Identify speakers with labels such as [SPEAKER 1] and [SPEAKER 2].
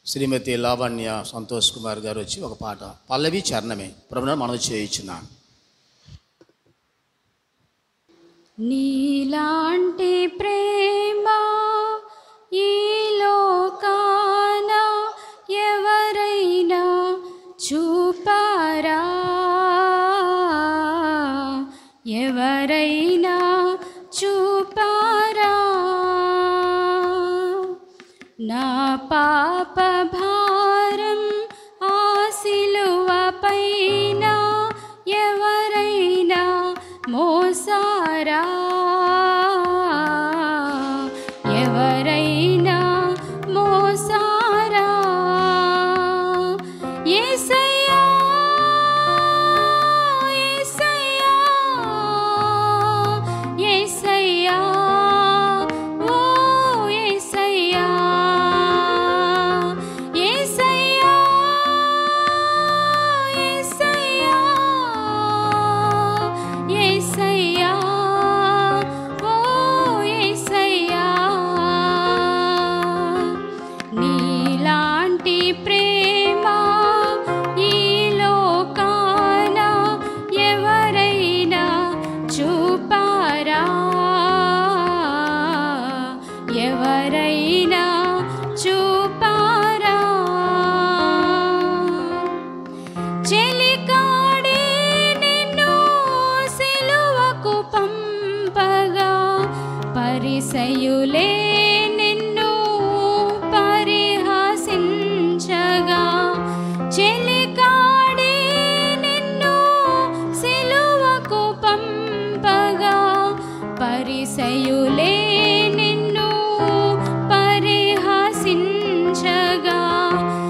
[SPEAKER 1] శ్రీమతి లావణ్య సంతోష్ కుమార్ గారు వచ్చి ఒక పాట పల్లవి చరణమే ప్రభువును మనవి చేయించున్నాను.
[SPEAKER 2] నీలాంటి ప్రేమ ఈ లోకాన ఎవరైనా చూపారా, ఎవరైనా చూపారా. నా పాప భారం ఆ సిలువ పైన ఎవరైనా మోసారా, ఎవరైనా మోసారా. యేసయ్యా యేసయ్యా యేసయ్యా ఓ యేసయ్యా యేసయ్యా యేసయ్యా యేసయ్యా ఓ యేసయ్యా. నీలాంటి ప్రేమ ఈ లోకాన ఎవరైనా చూపారా, ఎవరైనా చూపారా. చెలికాడే నిన్ను సిలువకు పంపగా పరిసయులే నిన్ను పరిహసించగా. చెలికాడే నిన్ను సిలువకు పంపగా పరిసయులే నిన్ను పరిహసించగా.